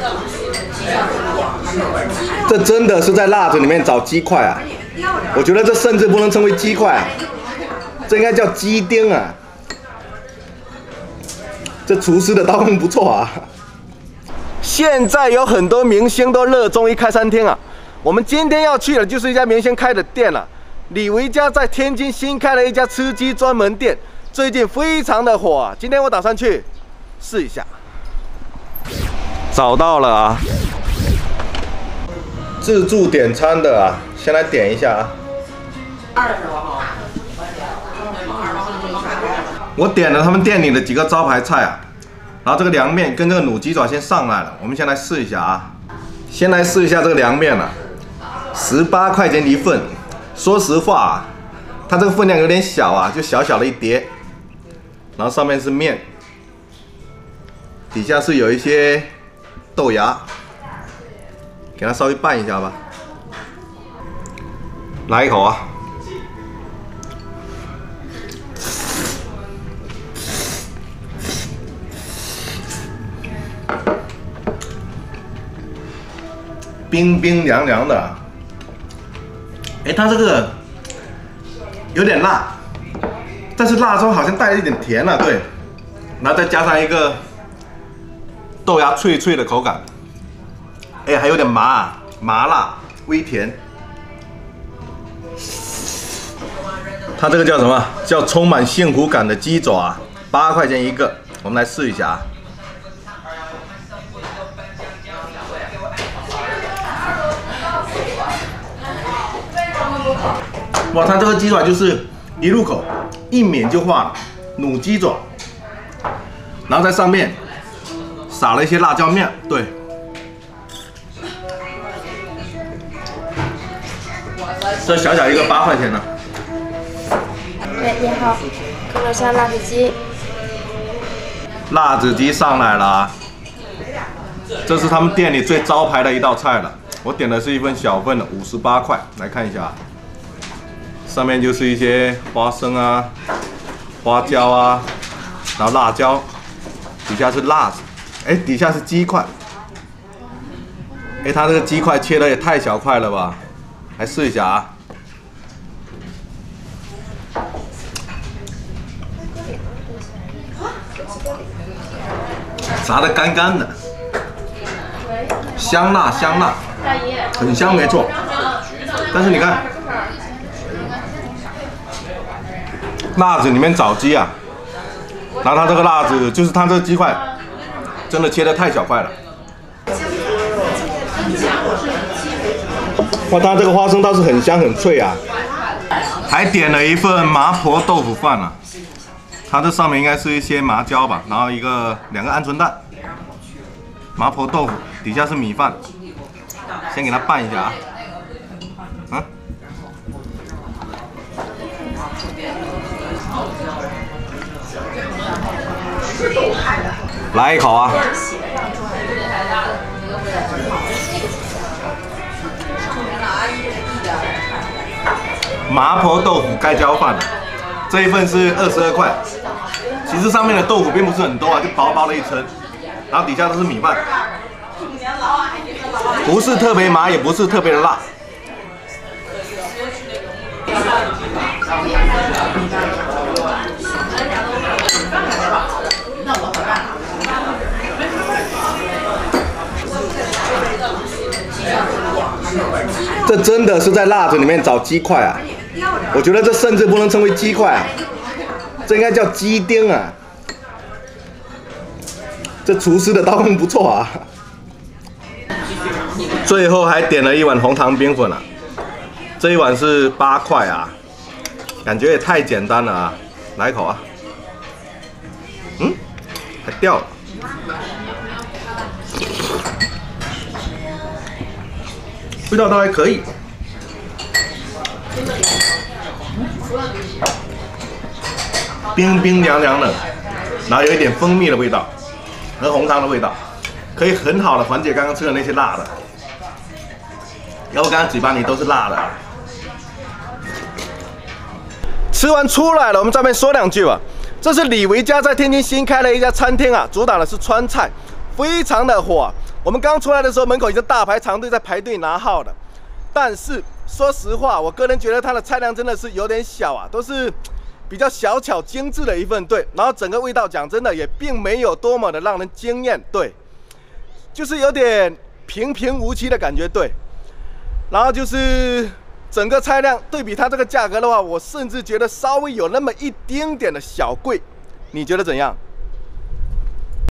这真的是在辣子里面找鸡块啊！我觉得这甚至不能称为鸡块啊，这应该叫鸡丁啊！这厨师的刀工不错啊！现在有很多明星都热衷于开餐厅啊，我们今天要去的就是一家明星开的店了。李维家在天津新开了一家吃鸡专门店，最近非常的火啊。今天我打算去试一下。找到了啊！自助点餐的啊，先来点一下啊。我点了他们店里的几个招牌菜啊，然后这个凉面跟这个卤鸡爪先上来了，我们先来试一下啊。先来试一下这个凉面啊，18块钱一份。说实话啊，它这个分量有点小啊，就小小的一碟，然后上面是面，底下是有一些豆芽，给它稍微拌一下吧。来一口啊！冰冰凉凉的。哎，它这个有点辣，但是辣中好像带了一点甜啊，对，然后再加上一个豆芽脆脆的口感，哎，还有点麻辣，微甜。它这个叫什么？叫充满幸福感的鸡爪啊，8块钱一个，我们来试一下啊。哇，它这个鸡爪就是一入口一抿就化了，卤鸡爪，然后在上面撒了一些辣椒面，对，这小小一个8块钱呢。 喂，你好，可乐下辣子鸡。 辣子鸡上来了啊！这是他们店里最招牌的一道菜了。我点的是一份小份的，58块，来看一下啊。上面就是一些花生啊、花椒啊，然后辣椒，底下是辣子，哎，底下是鸡块，哎，它这个鸡块切的也太小块了吧？来试一下啊。炸的干干的，香辣，很香没错。但是你看。辣子里面找鸡啊，然后它这个辣子就是它这个鸡块，真的切得太小块了。哇，它这个花生倒是很香很脆啊。还点了一份麻婆豆腐饭啊，它这上面应该是一些麻椒吧，然后2个鹌鹑蛋，麻婆豆腐底下是米饭，先给它拌一下啊。来一口啊！麻婆豆腐盖浇饭，这一份是22块。其实上面的豆腐并不是很多啊，就薄薄的一层，然后底下都是米饭，不是特别麻，也不是特别的辣。这真的是在辣子里面找鸡块啊！我觉得这甚至不能称为鸡块啊，这应该叫鸡丁啊！这厨师的刀工不错啊！最后还点了一碗红糖冰粉啊，这一碗是8块啊，感觉也太简单了啊！来一口啊！还掉了。味道倒还可以，冰冰凉凉的，然后有一点蜂蜜的味道和红糖的味道，可以很好的缓解刚刚吃的那些辣的。然后刚刚嘴巴里都是辣的。吃完出来了，我们这边说2句吧。这是李维家在天津新开了一家餐厅啊，主打的是川菜， 非常的火。我们刚出来的时候，门口已经大排长队在排队拿号了。但是说实话，我个人觉得它的菜量真的是有点小啊，都是比较小巧精致的一份对。然后整个味道讲真的也并没有多么的让人惊艳，对，就是有点平平无奇的感觉，对。然后就是整个菜量对比它这个价格的话，我甚至觉得稍微有那么一丁点的小贵，你觉得怎样？